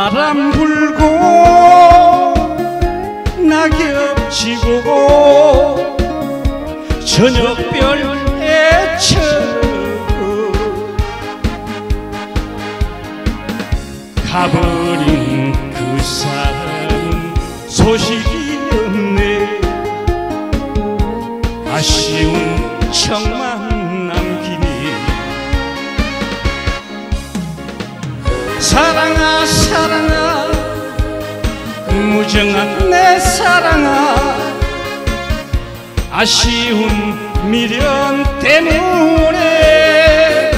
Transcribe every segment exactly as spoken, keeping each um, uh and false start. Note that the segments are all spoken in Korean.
바람 불고 낙엽 지고 저녁별 애쳐 가버린 그 사람 소식이 없네. 아쉬운 척만 남기니 사랑아 사랑아 무정한 내 사랑아 아쉬운 미련 때문에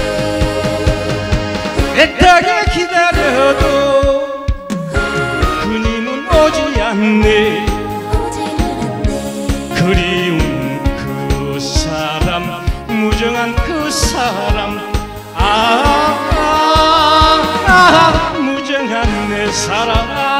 애타게 기다려도 그님은 오지 않네. 그리운 그 사람 무정한 그 사람 아, 아, 아 무정한 내 사랑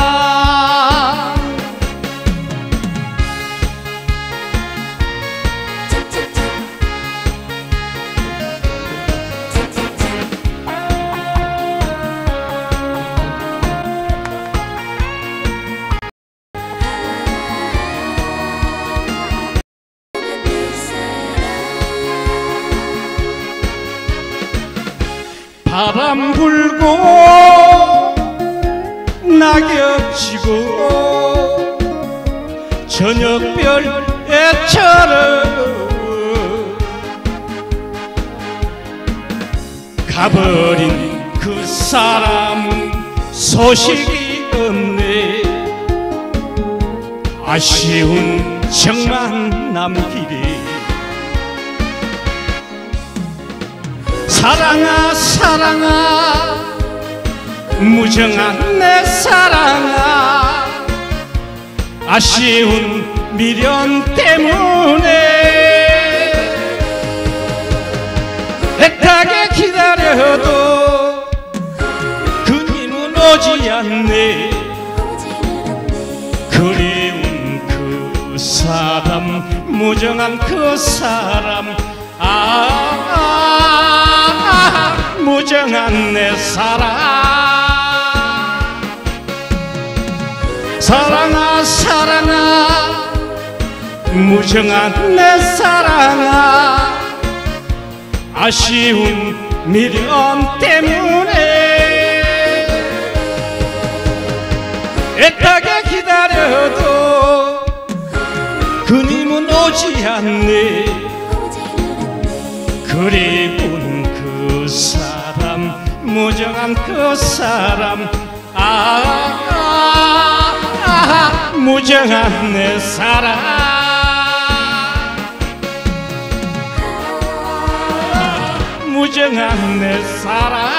바람 불고 낙엽 지고 저녁별 애처럼 가버린 그 사람은 소식이 없네. 아쉬운 척만 남기리 사랑아 사랑아 무정한 내 사랑아 아쉬운 미련 때문에 애타게 기다려도 그님은 오지 않네. 그리운 그 사람 무정한 그 사람 아, 아, 아 무정한 내 사랑 사랑아 사랑아 무정한 내 사랑아 아쉬운 미련 때문에 애타게 기다려도 그님은 오지 않네. 그리운 그 사람 무정한 그 사람 아, 아, 아 무정한 내 사랑 무정한 내 사랑